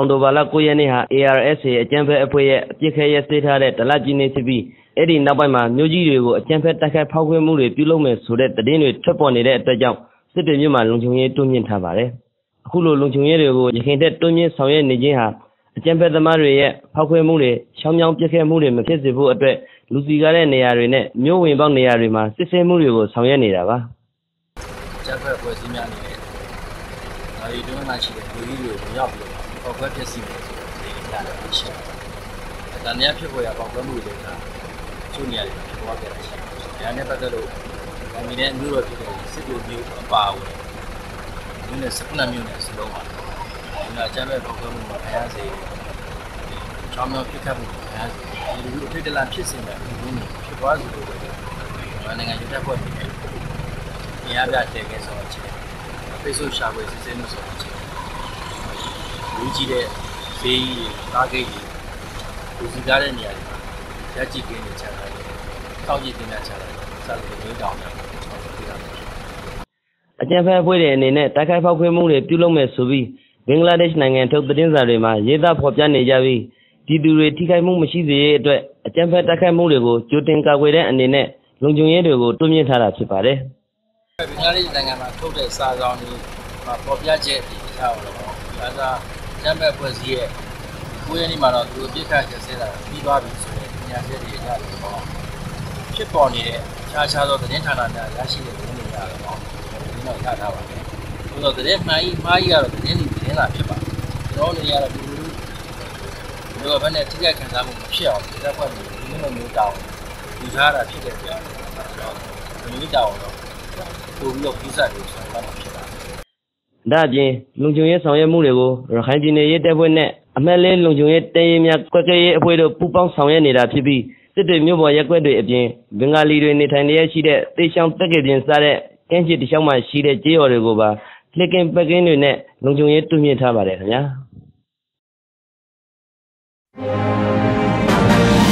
အောင်တိုဘာလ9ရက်နေ့ဟာ ARSA အကြမ်းဖက်အဖွဲ့ရဲ့အပြစ်ခဲရဲစေးထားတဲ့ဒလကြီးနေဖြစ်ပြီးအဲ့ဒီနောက်ပိုင်းမှာမြို့ကြီးတွေကိုအကြမ်းဖက်တိုက်ခိုက်ဖောက်ခွဲမှုတွေပြုလုပ်မယ်ဆိုတဲ့သတင်းတွေထွက်ပေါ်နေတဲ့အတွက်ကြောင့်စစ်တွေမြို့မှာလုံခြုံရေးတိုးမြင့်ထားပါတယ်။အခုလိုလုံခြုံရေးတွေကိုရခိုင်တပ်တိုးမြင့်ဆောင်ရွက်နေခြင်းဟာအကြမ်းဖက်သမားတွေရဲ့ဖောက်ခွဲမှုတွေရှောင်းမြောင်းပြစ်ခတ်မှုတွေမဖြစ်စေဖို့အတွက်လူစီကားတဲ့နေရာတွေနဲ့မြို့ဝင်ပေါက်နေရာတွေမှာစစ်ဆေးမှုတွေကိုဆောင်ရွက်နေတာပါ။ကျန်းဖက်ဖွဲ့စည်းများနေတယ်။ဒါဒီတွင်းမှာရှိတဲ့လူကြီးတွေကိုရောက်ပြီးတော့ပေါက်ကွဲဖြစ်စီနေဆိုတဲ့နေရာတွေရှိတယ်။ဒါနဲ့ဖြစ်ပေါ်ရပေါက်ကွဲမှုတွေကချို့နေရာတွေဖြစ်ပေါ်ခဲ့တာရှိတယ်။ဒါနဲ့ပတ်သက်လို့ဒီနေ့အမျိုးတော်ဖြစ်တဲ့စစ်လူမျိုးအပါအဝင်ဒီနေ့19မျိုးနဲ့စလုံးပါဒီမှာကျန်းဖက်ပေါက်ကွဲမှုမှာခရစေချောင်းမြောင်းဖြစ်ခတ်မှုခရစေဒီလိုထိတ်တလန့်ဖြစ်စေတဲ့ဒီလိုမျိုးဖြစ်သွားစေလို့နိုင်ငံရေးတပ်ဖွဲ့တွေနဲ့နေရာပြတည်ခဲ့ဆိုတော့ဖိတ်ဆို့ရှာဖွေစစ်ဆေးမှုဆိုတော့လူကြီးတဲ့ဈေးကြီးကားဂိတ်ကြီးလူစီကားတဲ့နေရာတွေမှာရက်ကြည့်ပေးနေကြတယ်။တောက်ကြည့်တင်ကြတယ်။စသဖြင့်မျိုးတောင်တယ်။အကြမ်းဖက်အဖွဲ့တွေအနေနဲ့တိုက်ခိုက်ဖောက်ခွဲမှုတွေပြုလုပ်မယ်ဆိုပြီးဘင်္ဂလားဒေ့ရှ်နိုင်ငံထုတ်သတင်းစာတွေမှာရေးသားဖော်ပြနေကြပြီးဒီသူတွေထိခိုက်မှုမရှိစေရတဲ့အတွက်အကြမ်းဖက်တိုက်ခိုက်မှုတွေကိုကြိုတင်ကာကွယ်တဲ့အနေနဲ့လုံခြုံရေးတွေကိုတိုးမြင့်ထားတာဖြစ်ပါတယ်။ဘင်္ဂလားဒေ့ရှ်နိုင်ငံမှာထုတ်တဲ့စာဆောင်တွေမှာပေါ်ပြချက်တွေထားတော့ဒါကကျန်းမာရေးဖွဲ့စည်းရဲ့ကိုယ်ရင်းမှာတော့သူတို့ပြစ်ခတ်ချက်ဆဲတာပြီးသွားပြီဆိုတဲ့ညာချက်တွေရတယ်ပေါ့ဖြစ်ပေါ်နေတဲ့ခြားသောသတင်းဌာနများရရှိတဲ့သတင်းတွေရတယ်ပေါ့ဒီတော့ရထားပါတယ်။ဆိုတော့သတင်းမှားကြီးကတော့သတင်းလာဖြစ်ပါတယ်။ကျွန်တော်နေရတော့ဒီလိုဘယ်နဲ့ထိခိုက်ခံစားမှုမဖြစ်အောင်ဒီသက်ဖွဲ့တွေဒီလိုမျိုးတောင်းယူထားတာဖြစ်တဲ့ကြောင့်ဒီလိုတောင်းတော့ပို့ပြီးတော့ပြည်စတွေဆိုတော့ဖြစ်တာ။ဒါအပြင်လုံခြုံရေးဆောင်ရွက်မှုတွေကိုရခိုင်ပြည်နယ်ရဲတပ်ဖွဲ့နဲ့အမှတ်လေးလုံခြုံရေးတပ်ရင်းများကွက်ကဲရေးအဖွဲ့တို့ပူးပေါင်းဆောင်ရွက်နေတာဖြစ်ပြီးစစ်တွေမြို့ပေါ်ရက်ကွက်တွေအပြင်ဘင်္ဂါလီတွေနေထိုင်နေရရှိတဲ့တေချောင်းတက်ကပြင်စားတဲ့ကင်းချစ်တချောင်းမှာရှိတဲ့ကြေးရွာတွေကိုပါလှစ်ကင်းပက်ကင်းတွေနဲ့လုံခြုံရေးတိုးမြင့်ထားပါတယ်ခင်ဗျာ။